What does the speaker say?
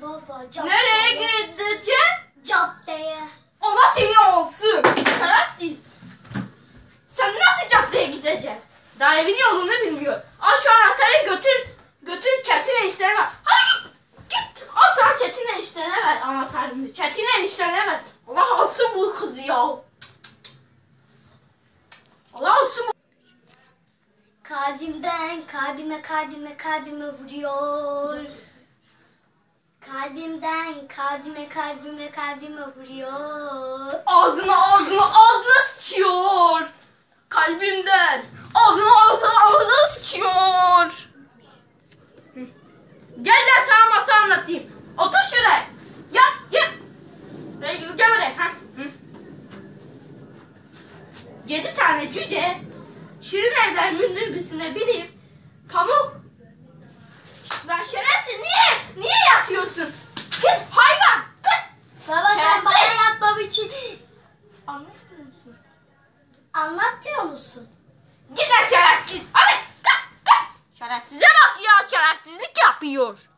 baba. Nereye gideceksin? Caddeye. Allah seni olsun. Şerefsiz. Sen nasıl caddeye gideceksin? Daha evin yolunu bilmiyor. Al şu anahtarı götür. Götür Çetin eniştene ver. Hadi git. Al sana Çetin eniştene ver anahtarını. Çetin eniştene ver. Allah alsın bu kızı ya. Allah alsın bu. Kalbimden kalbime vuruyor. Kalbimden kalbime vuruyor. Ağzına sıçıyor. Kalbimden ağzına sıçıyor. Gel lan sana masal anlatayım. Otur şuraya. Gel. Gel buraya. 7 tane cüce Şirin evden minibüsüne binip pamuk. Ben şerefsiz niye yatıyorsun? Git hayvan. Baba sen bana yatmam için Anlatmıyor musun? anlatmıyor musun? Git lan şerefsiz. Hadi kaç. Şerefsize bak ya, şerefsizlik yapıyor.